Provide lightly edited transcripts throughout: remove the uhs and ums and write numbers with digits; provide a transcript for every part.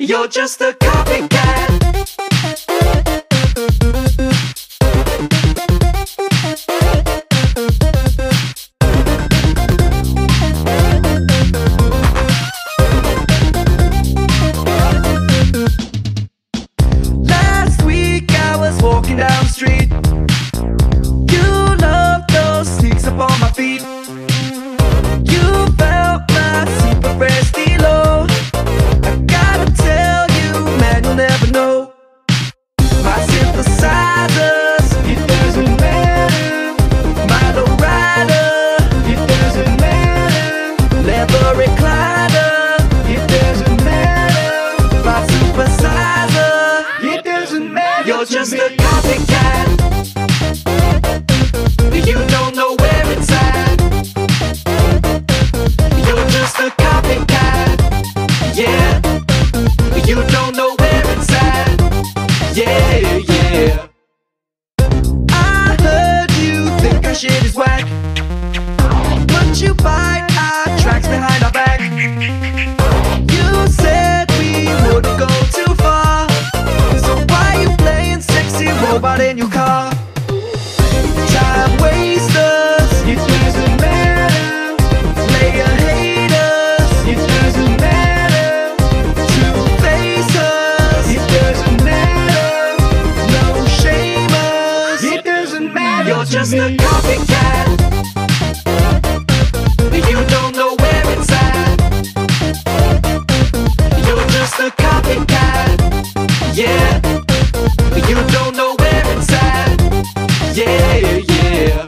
You're just a copycat. Last week I was walking down the street. You love those sneaks up on my feet. You felt my super fresh stilo. I gotta tell you, man, you'll never know. My synthesizers, it doesn't matter. My lowrider, it doesn't matter. Leather recliner, it doesn't matter. My supersizer, it doesn't matter. You're just a copycat. You don't know where it's at. You're just a copycat. Yeah. You don't know where it's at. Yeah, yeah. I heard you think our shit is whack, but you bite our tracks behind our back. You said we wouldn't go too far, so why you playing sexy robot in your car? Time wasters, it doesn't matter. Player haters, it doesn't matter. Two facers, it doesn't matter. No shamers, it doesn't matter. You're just a copycat. You don't know where it's at. You're just a copycat. Yeah. You don't know where it's at. Yeah, yeah.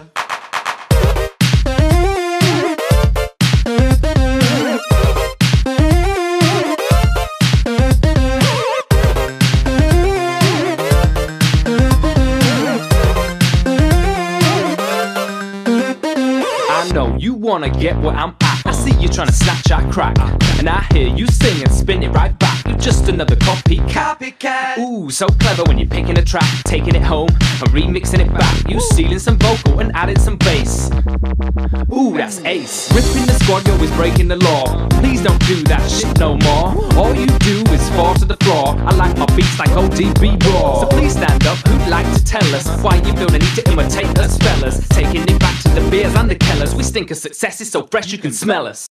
I know you wanna get where I'm at. I see you trying to snatch our crack, and I hear you sing and spin it right back. You're just another copycat. Ooh, so clever when you're picking a track, taking it home and remixing it back. You stealing some vocal and adding some bass. Ooh, that's ace. Ripping the squad, you're always breaking the law. Please don't do that shit no more. All you do is fall to the floor. I like my beats like ODB Raw. So please stand up, who'd like to tell us why you feel the need to imitate us fellas? Taking it back to the beers and the Kellers. We stink of success, it's so fresh you can smell us.